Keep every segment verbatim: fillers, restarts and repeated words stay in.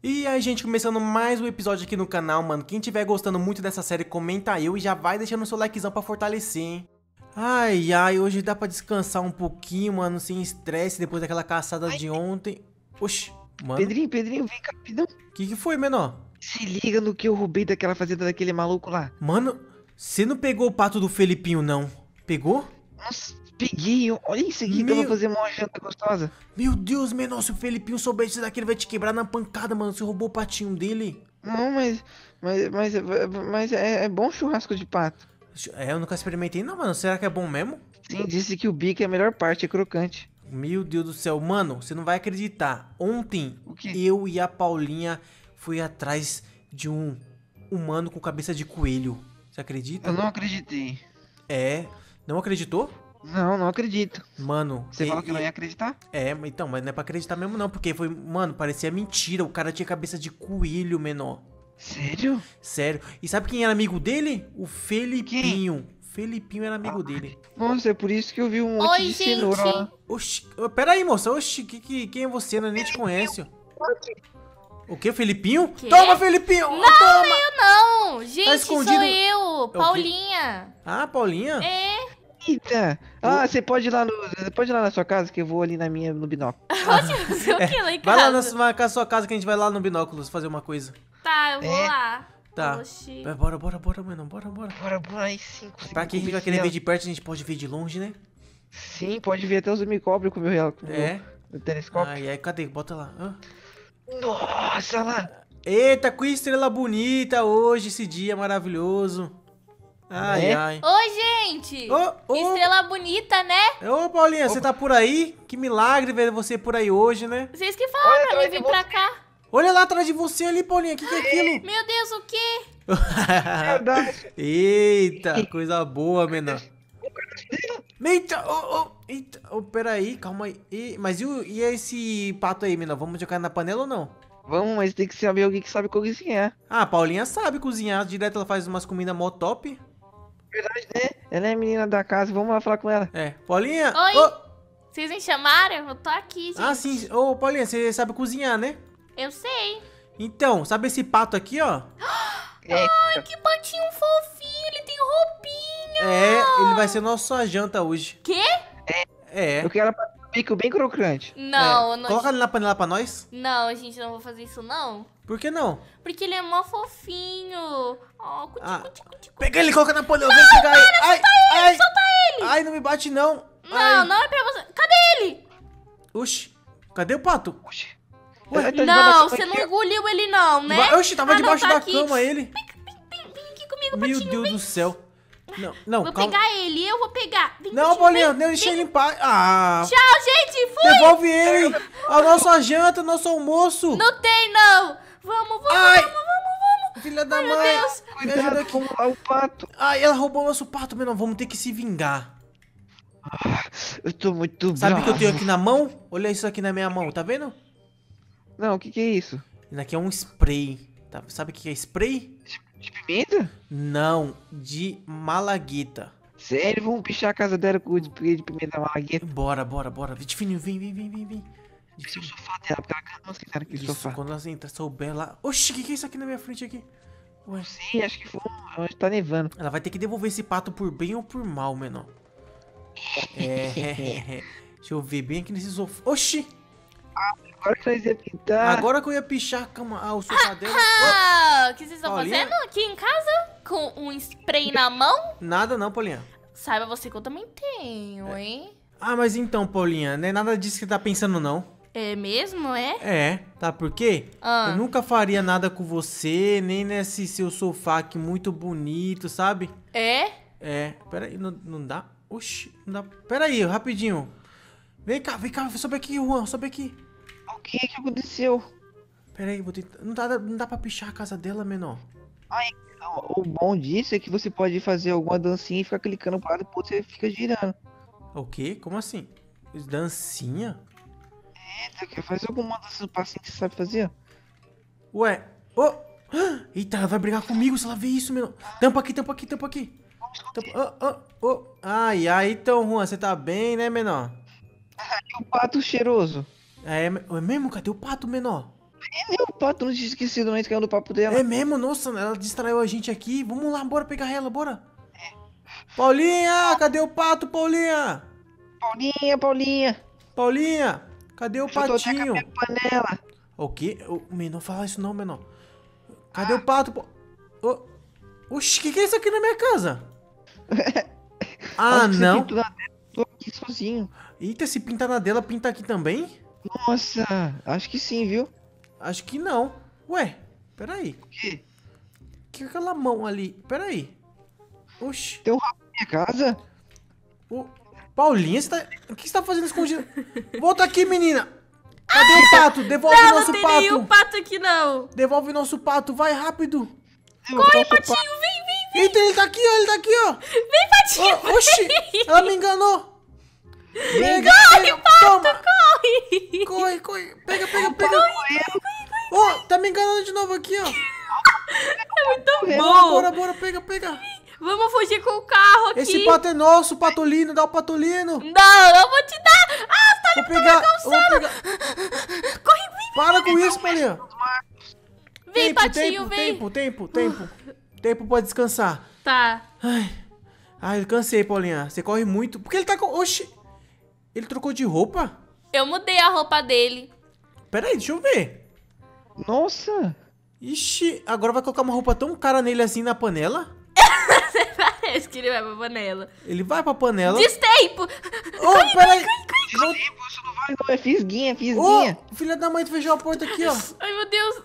E aí, gente, começando mais um episódio aqui no canal, mano. Quem tiver gostando muito dessa série, comenta eu e já vai deixando o seu likezão pra fortalecer, hein? Ai, ai, hoje dá pra descansar um pouquinho, mano, sem estresse, depois daquela caçada de ontem. Oxi, mano. Pedrinho, Pedrinho, vem cá, rapidão. Que que foi, menor? Se liga no que eu roubei daquela fazenda daquele maluco lá. Mano, você não pegou o pato do Felipinho, não? Pegou? Nossa, peguei. Olha isso aqui que eu Meu- vou fazer uma janta gostosa. Meu Deus, menor, se o Felipinho souber disso daqui, ele vai te quebrar na pancada, mano. Você roubou o patinho dele. Não, mas. Mas, mas, mas é, é bom churrasco de pato. É, eu nunca experimentei, não, mano. Será que é bom mesmo? Sim, disse que o bico é a melhor parte, é crocante. Meu Deus do céu, mano, você não vai acreditar. Ontem, O quê? eu e a Paulinha fui atrás de um humano com cabeça de coelho. Você acredita? Eu não acreditei. É. Não acreditou? Não, não acredito. Mano, Você e- falou que não e- ia acreditar? É, então, mas não é pra acreditar mesmo não, porque foi, mano, parecia mentira. O cara tinha cabeça de coelho, menor. Sério? Sério. E sabe quem era amigo dele? O Felipinho. Felipinho era amigo dele. Nossa, é por isso que eu vi um monte Oi, de cenoura lá. Oxi, ô, pera aí, moça. Oxi, que, que, quem é você? Eu nem te conheço. O que, Felipinho? Quê? Toma, Felipinho! Não, Toma! eu não! Gente, escondido? sou eu, quê? Paulinha. Ah, Paulinha? É, Eita! Ah, você pode ir lá no. Você pode ir lá na sua casa que eu vou ali na minha no binóculo. onde você o que lá em Vai lá na casa? sua, na sua casa que a gente vai lá no binóculos fazer uma coisa. Tá, eu vou É? lá. Tá. Oxi. Vai, bora, bora, bora, mano. Bora, bora. Bora, bora aí sim. consegui Pra quem vai convencer querer ver ela. de perto, a gente pode ver de longe, né? Sim, pode ver até os helicópteros com o meu, com o É. meu telescópio. Ai, ai, cadê? Bota lá. Hã? Nossa, lá. Eita, que estrela bonita hoje, esse dia maravilhoso. Ai, É? ai. Oi, gente! Ô, ô. Estrela bonita, né? Ô, Paulinha, você tá por aí? Que milagre ver você por aí hoje, né? Vocês que falaram Olha pra mim atrás de vir pra cá. Olha lá atrás de você ali, Paulinha. O que, que é aquilo? Meu Deus, o quê? Verdade. Eita, coisa boa, menor. Eita, ô, ô, eita, ô, peraí, calma aí. E, mas e, o- e esse pato aí, menor? Vamos jogar na panela ou não? Vamos, mas tem que saber alguém que sabe cozinhar. Ah, a Paulinha sabe cozinhar. Direto ela faz umas comidas mó top. Verdade, né? Ela é a menina da casa, vamos lá falar com ela. É, Paulinha. Oi. ô, Vocês me chamaram? Eu tô aqui, gente. ah, sim. Ô, Paulinha, você sabe cozinhar, né? Eu sei. Então, sabe esse pato aqui, ó? É, Ai, que patinho fofinho, ele tem roupinha. É, ele vai ser nossa janta hoje. Quê? É. eu quero ela pra bico bem crocante. Não, é. não. Coloca ele na panela pra nós. Não, gente, eu não vou fazer isso, não. Por que não? Porque ele é mó fofinho. Ó, cuti, Ah, cuti, cuti, cuti. Pega ele e coloca na panela. Vem pegar ele. Ai, ai. Solta ele. Ai, não me bate não. Não, Ai. não é pra você. Cadê ele? Oxi, cadê o pato? Oxi. Ué, Ele tá debaixo da Não, cama você aqui, não ó. engoliu ele não, né? Deba- Oxi, tava Ah, não, debaixo tá da aqui. cama ele. Vem, vem, vem aqui comigo, Meu patinho. Deus vem. do céu. Não, não, Vou calma. pegar ele, eu vou pegar. Vem, Não, patinho, Paulinha, vem, não deixa vem. ele em paz. Ah, Tchau, gente, fui. devolve ele. A nossa janta, o nosso almoço. Não tem, não. Vamos, vamos, Ai. vamos, vamos, vamos. Filha da Ai, meu mãe. Deus. Me ajuda Cuidado aqui. com lá o pato. Ai, ela roubou nosso pato, meu. Não, vamos ter que se vingar. Eu tô muito Sabe o que eu tenho bravo. aqui na mão? Olha isso aqui na minha mão, tá vendo? Não, o que que é isso? Isso aqui é um spray. Tá? Sabe o que é spray? De pimenta? Não, de malagueta. Sério, vamos pichar a casa dela com o spray de pimenta malagueta. Bora, bora, bora. De fininho, vem, vem, vem, vem, vem. De Esse é o fininho. sofá dela, porque ela cansa sentar naquele Isso, sofá. quando ela entrar, souber lá. Oxi, o que, que é isso aqui na minha frente aqui? Ué, Sim, acho que foi um... Acho que tá nevando. ela vai ter que devolver esse pato por bem ou por mal, menor. É. Deixa eu ver bem aqui nesse sofá. Oxi! Agora que nós ia pintar... Agora que eu ia pichar a cama, ah, o sofá dela. Ah, o que vocês estão Paulinha? fazendo aqui em casa? Com um spray na mão? Nada não, Paulinha. Saiba você que eu também tenho, hein? Ah, mas então, Paulinha, não é nada disso que você tá pensando, não. É mesmo, é? É, tá por quê? Ah. Eu nunca faria nada com você, nem nesse seu sofá aqui muito bonito, sabe? É? É, peraí, não, não dá? Oxi, não dá. Peraí, rapidinho. Vem cá, vem cá, sobe aqui, Juan, sobe aqui. O que que aconteceu? Peraí, vou tentar. Não dá, não dá pra pichar a casa dela, menor. O o bom disso é que você pode fazer alguma dancinha e ficar clicando pro lado e pro outro você fica girando. O quê? Como assim? Dancinha? Eita, quer fazer alguma dança do passinho que você sabe fazer? Ué, ô! Eita, ela vai brigar comigo se ela ver isso, menor. Tampa aqui, tampa aqui, tampa aqui. Tampa, ô, ô, ô. Ai, ai, então, Juan, você tá bem, né, menor? E o pato cheiroso? É, é mesmo? Cadê o pato, menor? É, o pato não tinha esquecido, não caiu no papo dela. É mesmo? Nossa, ela distraiu a gente aqui. Vamos lá, bora pegar ela, bora. Paulinha, cadê o pato, Paulinha? Paulinha, Paulinha. Paulinha, cadê o Eu só tô até com a patinho? minha panela. O quê? Ô, menor, fala isso não, menor. Cadê o pato? Pa- Ô, oxi, o que, que é isso aqui na minha casa? Ah, Acho que você não. pintou na dela, tô aqui sozinho. Eita, se pinta na dela, pinta aqui também? Nossa, acho que sim, viu? Acho que não. Ué, peraí. O quê? Que é aquela mão ali? Peraí. Oxi. Tem um rabo na minha casa? Ô, Paulinha, você tá... o que você tá fazendo escondido? Volta aqui, menina. Cadê o pato? Devolve Não, nosso não tem pato. nenhum pato aqui, não. Devolve nosso pato, vai rápido. Corre, Patinho, vem, vem, Eita, ele tá aqui, ó, ele tá aqui, ó. vem, patinho. Ô, oxi, ela me enganou. Pega, Corre, pega, pato, toma. corre. Corre, corre. Pega, pega, pega. Ô, tá me enganando de novo aqui, ó. É muito Bora, bom. bora, bora, pega, pega. Vamos fugir com o carro aqui. Esse pato é nosso, patolino, dá o patolino. Não, eu vou te dar. Ah, tá Vou pegar, eu vou pegar. Corre, vem, Para com isso, Paulinha. vem, Tempo, patinho, tempo, vem. tempo, tempo, tempo. Tempo pra descansar. Tá. Ai, ai, eu cansei, Paulinha. Você corre muito. Por que ele tá com... Oxi. Ele trocou de roupa? Eu mudei a roupa dele. Pera aí, deixa eu ver. Nossa. Ixi, agora vai colocar uma roupa tão cara nele assim na panela? Parece que ele vai pra panela. Ele vai pra panela. Destempo. Ô, peraí. Tempo, isso não vai, não. É fisguinha, Ô, fisguinha. filha da mãe, tu fechou a porta aqui, ó. Ai, meu Deus.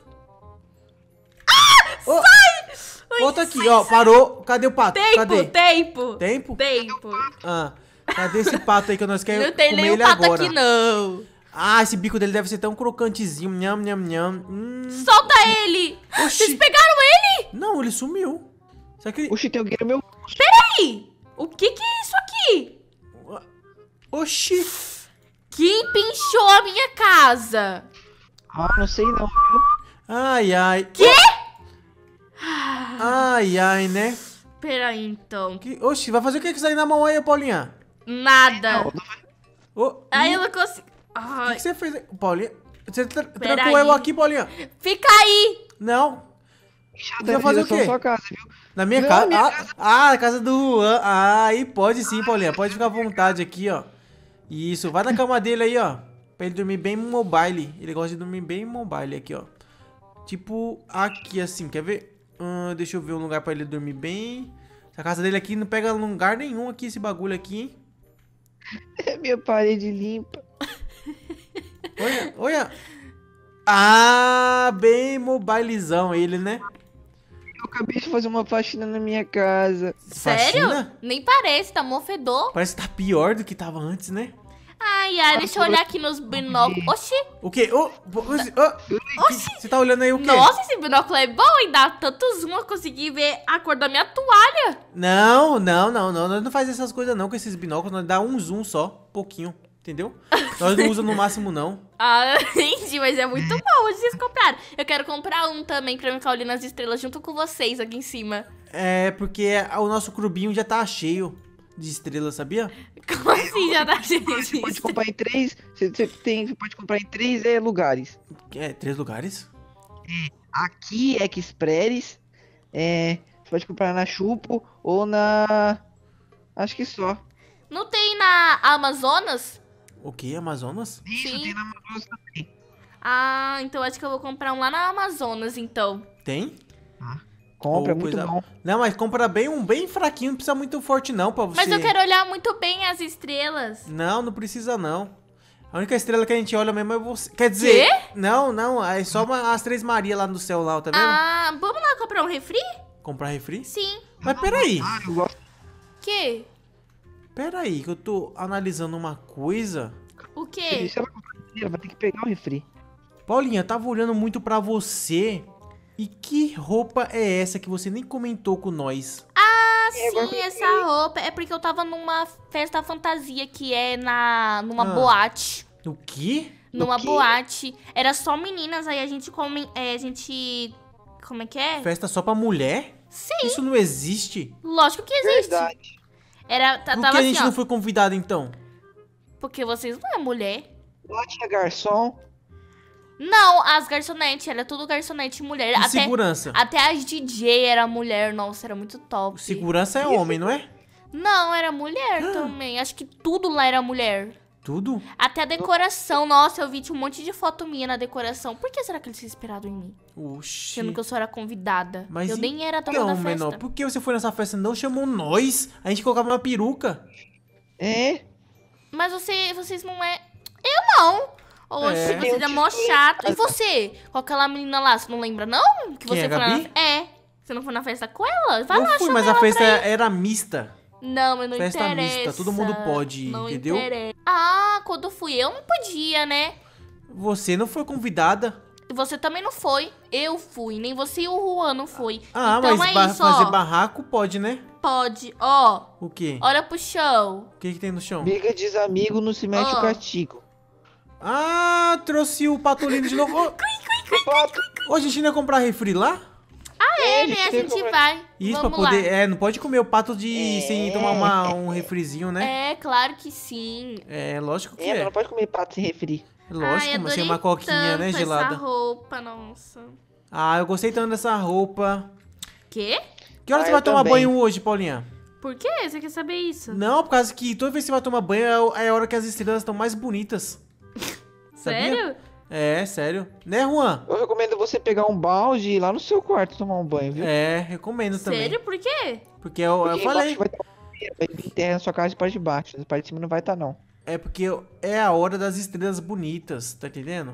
Ô, Ai, volta aqui, ó. Parou. Cadê o pato? Tempo, Cadê? tempo. Tempo? Tempo. Ah, cadê esse pato aí que nós queremos Não tem comer nenhum ele pato agora? aqui, não. Ah, esse bico dele deve ser tão crocantezinho. Nham, nham, nham. Hum. Solta ele. Oxi. Vocês pegaram ele? Não, ele sumiu. Será que ele... Oxi, tem alguém no meu... Peraí. O que que é isso aqui? Oxi. Quem pinchou a minha casa? Ah, não sei não, viu? Ai, ai. Quê? Ai, ai, né? Peraí, então. Que... Oxi, vai fazer o que com isso aí na mão aí, Paulinha? Nada. Ô, Aí ih, eu não consigo. O Ai, que, que você fez aí? Paulinha? Você tra Pera trancou aí. eu aqui, Paulinha? fica aí. Não. Chata, Você vai fazer o direção quê? à sua casa, viu? Na minha Não, casa? minha Ah, ah, na casa do Juan. Ah, aí pode sim, Paulinha. Pode ficar à vontade aqui, ó. Isso, vai na cama dele aí, ó. Pra ele dormir bem mobile. Ele gosta de dormir bem mobile aqui, ó. Tipo, aqui assim, quer ver? Hum, deixa eu ver um lugar pra ele dormir bem. A casa dele aqui não pega lugar nenhum aqui, esse bagulho aqui, hein? É minha parede limpa. Olha, olha. Ah, bem mobilezão ele, né? Eu acabei de fazer uma faxina na minha casa. Sério? Faxina? Nem parece, tá mó fedor. Parece que tá pior do que tava antes, né? Ai, ai, deixa eu olhar aqui nos binóculos. Oxi, O quê? Ô, você tá olhando aí o quê? nossa, esse binóculo é bom, hein? Dá tanto zoom, eu consegui ver a cor da minha toalha. Não, não, não, não. Nós não faz essas coisas não com esses binóculos. Nós dá um zoom só, pouquinho, entendeu? Nós não usamos no máximo não. Ah, entendi, mas é muito bom. Onde vocês compraram? Eu quero comprar um também pra ficar olhando as estrelas junto com vocês aqui em cima. É, porque o nosso clubinho já tá cheio de estrelas, sabia? Como assim já tá cheio Você pode disso? comprar em três. Você, você tem, você pode comprar em três é, lugares. É, três lugares? Aqui, Express. É, você pode comprar na Chupo ou na. Acho que só. Não tem na Amazonas? O quê? Amazonas? Isso, Sim. tem na Amazonas também. Ah, então acho que eu vou comprar um lá na Amazonas, então. Tem? Compra, é Ou muito coisa- bom. Não, mas compra bem um bem fraquinho, não precisa muito forte não pra você... Mas eu quero olhar muito bem as estrelas. Não, não precisa não. A única estrela que a gente olha mesmo é você. Quer dizer... Quê? Não, não, é só uma- as Três Maria lá no céu lá, tá vendo? Ah, vamos lá comprar um refri? Comprar refri? Sim. Mas peraí, Ah, eu gosto. Que? peraí, que eu tô analisando uma coisa. O quê? Se ela comprar inteira, vai ter que pegar o refri. Paulinha, tava olhando muito pra você. E que roupa é essa que você nem comentou com nós? Ah, É, agora sim, eu essa roupa. É porque eu tava numa festa fantasia que é na numa Ah. boate. O quê? Numa quê? boate. Era só meninas, aí a gente come. É, a gente. Como é que é? Festa só pra mulher? Sim, Isso não existe? lógico que existe. Verdade. Era, tá- Por tava que a assim, gente ó. não foi convidado então? Porque vocês não é mulher. Lá tinha garçom. Não, as garçonetes, era tudo garçonete mulher. E Até, segurança? até as D J era mulher, nossa, era muito top. Segurança é homem, não é? Não, era mulher também. Acho que tudo lá era mulher. Tudo? Até a decoração, nossa, eu vi tinha um monte de foto minha na decoração. Por que será que eles se inspiraram em mim? Oxi. Sendo que eu só era convidada. Mas eu nem era dona então, da festa. menor, por que você foi nessa festa e não chamou nós? A gente colocava uma peruca. É? Mas você, vocês não é... Eu não! Oxe, É. você é mó chato. E você? Com aquela menina lá, você não lembra não? Que Quem, você a foi Gabi? na... É. Você não foi na festa com ela? Vai eu lá, fui, chama mas a ela festa pra ir. era mista. Não, mas não Festa interessa. mista, todo mundo pode ir, não entendeu? Interessa. Ah, quando fui eu não podia, né? Você não foi convidada. E você também não foi. Eu fui. Nem você e o Juan não foi. Ah, então mas é ba- isso, fazer ó. barraco pode, né? Pode. Ó, O quê? olha pro chão. O que que tem no chão? Briga desamigo, não se mete Ó. o castigo. Ah, trouxe o patolino de novo. Ô, Pato. ô, a gente não ia comprar refri lá? É, né? A gente vai. Isso, Vamos pra poder... lá. É, não pode comer o pato de... É. sem tomar uma- um refrizinho, né? É, claro que sim. É, lógico que É, mas é. não pode comer pato sem refri. Lógico, Ai, mas sem adorei uma coquinha, né, tanto gelada. essa roupa, nossa. Ah, eu gostei tanto dessa roupa. Quê? Que hora Ah, você eu vai tomar também. banho hoje, Paulinha? Por quê? Você quer saber isso? Não, por causa que toda vez que você vai tomar banho é o- é a hora que as estrelas estão mais bonitas. Sabia? Sério? É, sério. Né, Juan? Eu recomendo você pegar um balde e ir lá no seu quarto tomar um banho, viu? É, recomendo também. Sério? Por quê? Porque eu, eu Porque falei. embaixo vai ter uma banheira, vai vir terra na sua casa de parte de baixo. Na parte de cima não vai estar, não. É porque eu- é a hora das estrelas bonitas, tá entendendo?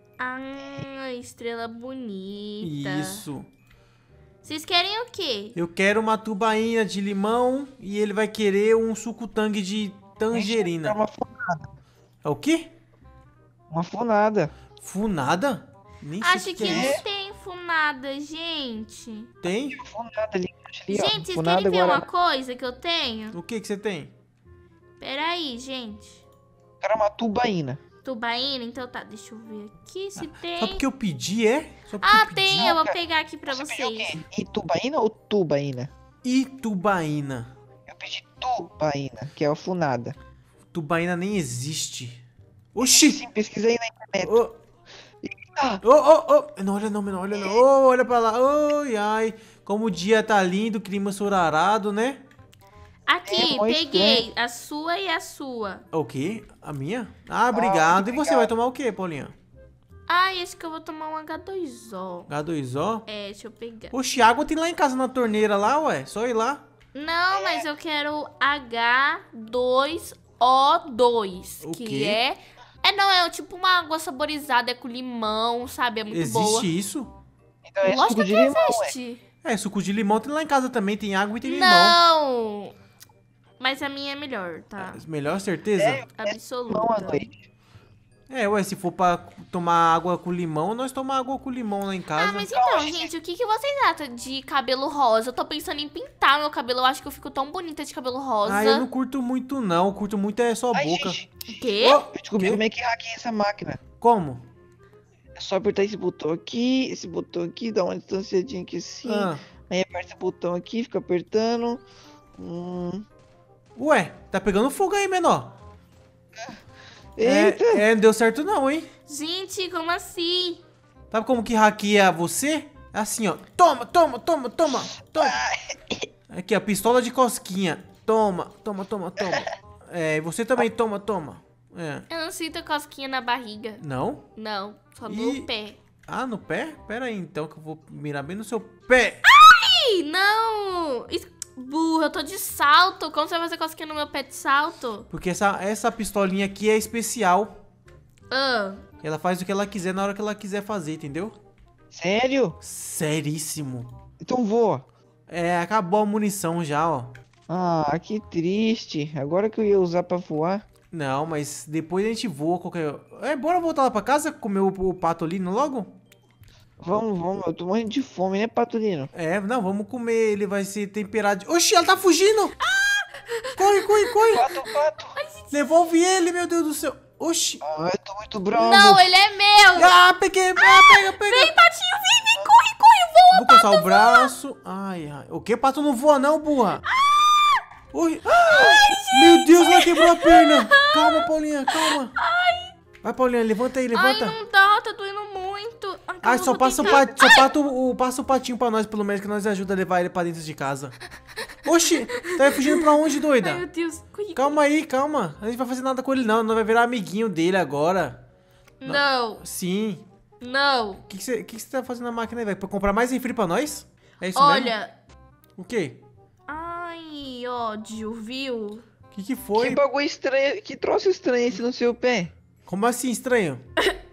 Ah, estrela bonita. Isso. Vocês querem o quê? Eu quero uma tubaína de limão e ele vai querer um suco-tangue de É tangerina. uma, fu- É o quê? uma funada. Funada? Nem sei o Acho que que é não isso. tem funada, gente. Tem? Funada ali, embaixo ali, ó. Gente, vocês Funada querem ver agora. uma coisa que eu tenho? O que que você tem? Peraí, gente. Eu quero uma tubaína. Tubaína? Então tá, deixa eu ver aqui se Só tem. porque eu pedi, é? Só porque Ah, eu pedi? tem, eu vou pegar aqui pra Você pediu o vocês. quê? Itubaína ou tubaína? Itubaína. Eu pedi tubaína, que é a funada. Tubaína nem existe. Oxi! Sim, pesquisei na internet. Ô, Ah, ô, ô, ô. Não olha não, não olha não. Ô, olha pra lá. Oi, ai. Como o dia tá lindo, clima ensolarado, né? Aqui, É, mó peguei a sua e a sua. O quê? A minha? Ah, obrigado. E você obrigado. vai tomar o quê, Paulinha? Ah, esse que eu vou tomar um H dois O. H dois O? É, deixa eu pegar. Oxi, água tem lá em casa na torneira lá, ué. Só ir lá. Não, mas eu quero H dois O dois. O que quê? é. É, não, é tipo uma água saborizada, é com limão, sabe? É muito Existe boa. isso? então é Lógico suco de que limão, ué. existe. É, suco de limão tem lá em casa também. Tem água e tem limão. Não! Mas a minha é melhor, tá? Melhor certeza? Limão à Absoluta. noite. É, ué, se for pra tomar água com limão, nós tomamos água com limão lá em casa. Ah, mas então, gente, o que, que vocês acham de cabelo rosa? Eu tô pensando em pintar meu cabelo. Eu acho que eu fico tão bonita de cabelo rosa. Ah, eu não curto muito não. Eu curto muito é só Ai, boca. gente, O quê? Ô, eu descobri quê? como é que hackeia essa máquina. Como? É só apertar esse botão aqui, esse botão aqui, dá uma distanciadinha aqui assim. Ah. Aí aperta esse botão aqui, fica apertando. Hum. Ué, tá pegando fogo aí, menor. Eita! É, é, não deu certo não, hein? Gente, como assim? Sabe como que hackeia você? É assim, ó. Toma, toma, toma, toma, toma. Aqui, ó, pistola de cosquinha. Toma, toma, toma, toma. É, e você também toma, toma. É. Eu não sinto cosquinha na barriga. Não? Não, só no Ih. pé. Ah, no pé? Pera aí, então, que eu vou mirar bem no seu pé. Ih, não! Isso... Burra, eu tô de salto. Como você vai fazer cosquinha no meu pé de salto? Porque essa, essa pistolinha aqui é especial. Ah, Ela faz o que ela quiser na hora que ela quiser fazer, entendeu? Sério? Seríssimo. Então voa. É, acabou a munição já, ó. Ah, que triste. Agora que eu ia usar pra voar. Não, mas depois a gente voa qualquer... É, bora voltar lá pra casa, comer o, o patolino logo? Vamos, vamos. Eu tô morrendo de fome, né, Patolino? É, não, vamos comer, ele vai ser temperado. de- Oxi, ela tá fugindo! Corre, corre, corre! Pato, pato. Devolve ele, meu Deus do céu! Oxi! Ah, eu tô muito bravo. não, ele é meu! Ah, peguei! Ah, pega, pega! Vem, patinho, vem, vem, corre, corre, voa! Vou coçar o braço. Ai, ai. O que? Pato não voa não, burra. Oi. Meu Deus, ela quebrou a perna. Calma, Paulinha, calma. Vai, Paulinha, levanta aí, Ai, levanta. não dá, tá doendo muito. Ai, eu só vou passa, o, tentar. pat... só pata o... passa o patinho pra nós, pelo menos, que nós ajuda a levar ele pra dentro de casa. Oxi, tá fugindo pra onde, doida? Ai, meu Deus. Cuide, Calma aí, calma. A gente vai fazer nada com ele, não. Não vai virar amiguinho dele agora. Não, Sim. não. O que que você que que você tá fazendo na máquina aí, velho? Pra comprar mais refri pra nós? É isso mesmo? Olha. O quê? Ai, ódio, viu? O que que foi? Que bagulho estranho. Que troço estranho esse no seu pé? Como assim, estranho?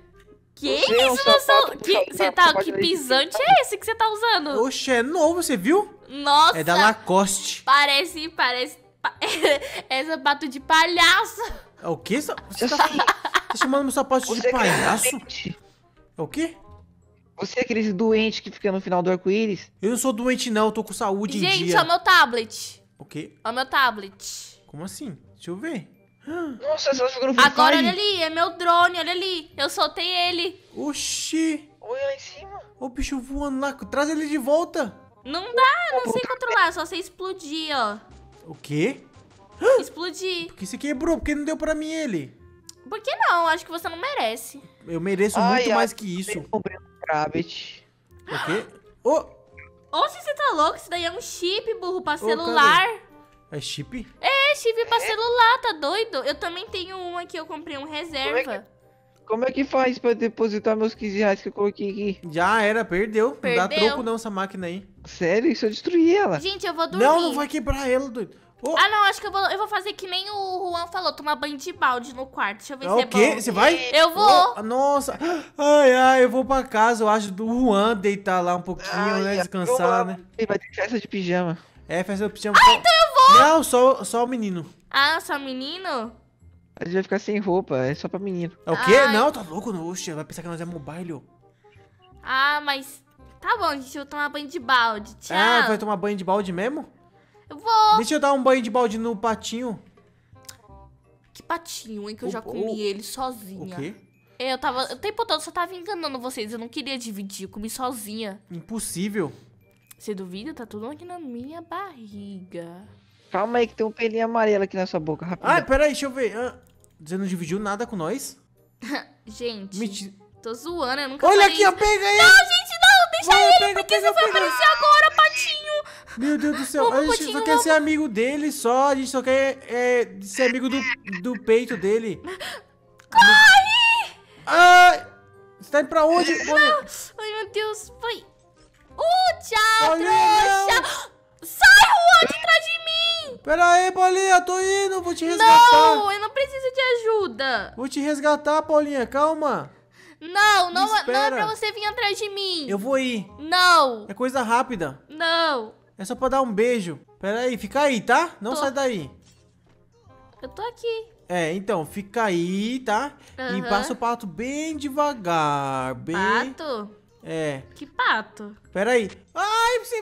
Que Você é um isso no seu... sapato Que, puxado você pra- tá... pra Que direita. pisante é esse que você tá usando? Oxe, é novo, você viu? Nossa. É da Lacoste. Parece... Parece... pa- É sapato de palhaço. É o quê? Você tá, tá chamando meu sapato de Você é aquele palhaço? doente. É o quê? Você é aquele doente que fica no final do arco-íris? Eu não sou doente, não. Eu tô com saúde em Gente, dia. olha o meu tablet. O quê? Olha o meu tablet. Como assim? Deixa eu ver. Nossa, você tá jogando Free Agora olha Fire? ali, é meu drone, olha ali. Eu soltei ele. Oxi. Olha lá em cima. Ô, bicho voando lá. Traz ele de volta. Não dá, eu não sei controlar, só sei explodir, ó. O quê? Explodir. Por que você quebrou? Por que não deu pra mim ele? Por que não? Acho que você não merece. Eu mereço Ai, muito ai, mais que isso. Eu comprei um Krabbit. O quê? Ô, Ou se você tá louco, isso daí é um chip, burro, pra cadê? celular. é chip? É, chip pra celular, tá doido? Eu também tenho um aqui, eu comprei um reserva. Como é que faz pra depositar meus quinze reais que eu coloquei aqui? Já era, perdeu. Não dá Perdeu. troco não essa máquina aí. Sério? Isso eu destruí ela. Gente, eu vou dormir. Não, não vai quebrar ela, doido. Ô, Ah, não, acho que eu vou, eu vou fazer que nem o Juan falou, tomar banho de balde no quarto. Deixa eu ver é se é o quê? bom. Você vai? Eu vou. Ô, nossa. Ai, ai, eu vou pra casa, eu acho, do Juan deitar lá um pouquinho, Ai, né? ai, Descansar, vamos lá. né? Vai ter festa de pijama. É, faz eu chamo. Ah, então eu vou! Não, só, só o menino. Ah, só menino? A gente vai ficar sem roupa, é só pra menino. É o quê? Ai. Não, tá louco? Não, oxe, vai pensar que nós é mobile. ó. Ah, mas... Tá bom, gente, eu vou tomar banho de balde. Tchau. Ah, vai tomar banho de balde mesmo? Eu vou. Deixa eu dar um banho de balde no patinho. Que patinho, hein, que eu O- já comi o- ele O sozinha. quê? É, eu tava... O tempo todo eu só tava enganando vocês, eu não queria dividir, eu comi sozinha. Impossível. Você duvida? Tá tudo aqui na minha barriga. Calma aí que tem um pelinho amarelo aqui na sua boca, rapidinho. Ah, peraí, deixa eu ver. Ah, você não dividiu nada com nós? Gente, Mentira. tô zoando, eu nunca Olha falei aqui, ó, isso. pega aí. Não, gente, não, deixa Vai, ele, pega, porque pega, você vai pega. aparecer agora, patinho. Meu Deus do céu, Vamos, a gente Patinho, só quer vamos. ser amigo dele, só. A gente só quer é, ser amigo do, do peito dele. Corre! Ai! Você tá indo pra onde? Bolinha? Ai, meu Deus, foi. Uh, tchau, Bolinha, trouxa. Sai, Juan, de trás de mim. Pera aí, Paulinha, tô indo, vou te resgatar. Não, eu não preciso de ajuda. Vou te resgatar, Paulinha, calma. Não, não, não é espera. pra você vir atrás de mim. Eu vou ir. Não, É coisa rápida. não. É só pra dar um beijo. Pera aí, fica aí, tá? Não Tô. sai daí. Eu tô aqui. É, então, fica aí, tá? E Aham. passa o pato bem devagar, bem... Pato? É, Que pato? pera aí. Ai, você...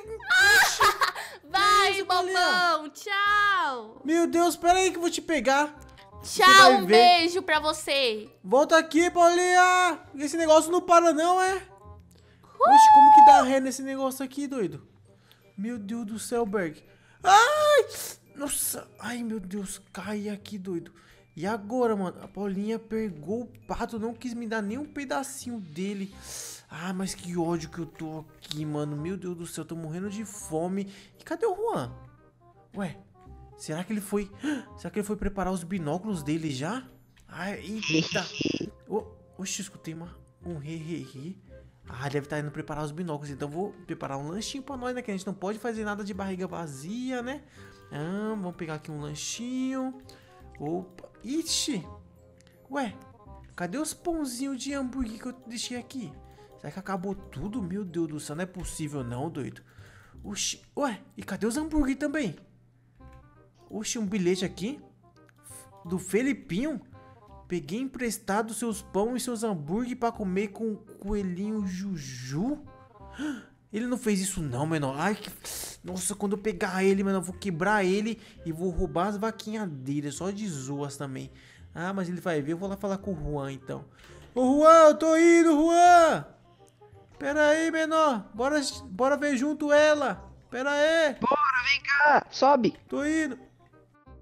Vai, isso, Paulinha? bobão, tchau. Meu Deus, pera aí que eu vou te pegar. Tchau, vai um ver. beijo pra você. Volta aqui, Paulinha. Esse negócio não para não, é? Oxe, como que dá ré nesse negócio aqui, doido? Meu Deus do céu, Berg. Ai! Nossa! Ai, meu Deus, cai aqui, doido. E agora, mano? A Paulinha pegou o pato, não quis me dar nem um pedacinho dele. Ah, mas que ódio que eu tô aqui, mano. Meu Deus do céu, eu tô morrendo de fome. E cadê o Juan? Ué, será que ele foi... Será que ele foi preparar os binóculos dele já? Ai, eita. Oh, oxe, escutei uma, um re, re, re. Ah, deve estar indo preparar os binóculos. Então vou preparar um lanchinho pra nós, né? Que a gente não pode fazer nada de barriga vazia, né? Ah, vamos pegar aqui um lanchinho. Opa. Ixi. Ué, cadê os pãozinhos de hambúrguer que eu deixei aqui? Será que acabou tudo? Meu Deus do céu, não é possível não, doido. Oxi. Ué, e cadê os hambúrguer também? Oxi, um bilhete aqui. Do Felipinho. Peguei emprestado seus pão e seus hambúrguer pra comer com o coelhinho Juju. Ele não fez isso não, menor. Ai, que... Nossa, quando eu pegar ele, mano, eu vou quebrar ele e vou roubar as vaquinhas dele. Só de zoas também. Ah, mas ele vai ver. Eu vou lá falar com o Juan, então. Ô, Juan, eu tô indo, Juan. Pera aí, menor. Bora, bora ver junto ela. Pera aí. Bora, vem cá, sobe. Tô indo.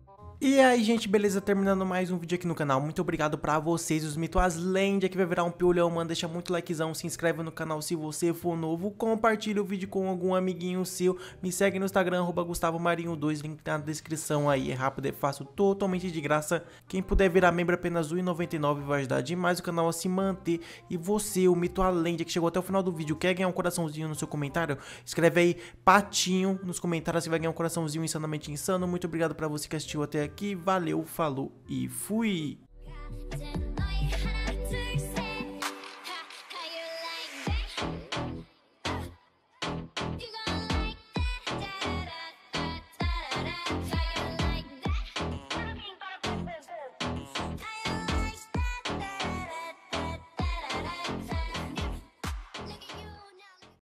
E aí, gente, beleza? Terminando mais um vídeo aqui no canal. Muito obrigado pra vocês, os mitos, as lendas que vai virar um piolhão, mano. Deixa muito likezão, se inscreve no canal se você for novo. Compartilha o vídeo com algum amiguinho seu. Me segue no Instagram, arroba Gustavo Marinho dois. Link tá na descrição aí. É rápido, é fácil, totalmente de graça. Quem puder virar membro apenas um real e noventa e nove centavos vai ajudar demais o canal a se manter. E você, o mito, a lenda, que chegou até o final do vídeo, quer ganhar um coraçãozinho no seu comentário? Escreve aí patinho nos comentários, você vai ganhar um coraçãozinho insanamente insano. Muito obrigado pra você que assistiu até aqui. Valeu, falou e fui!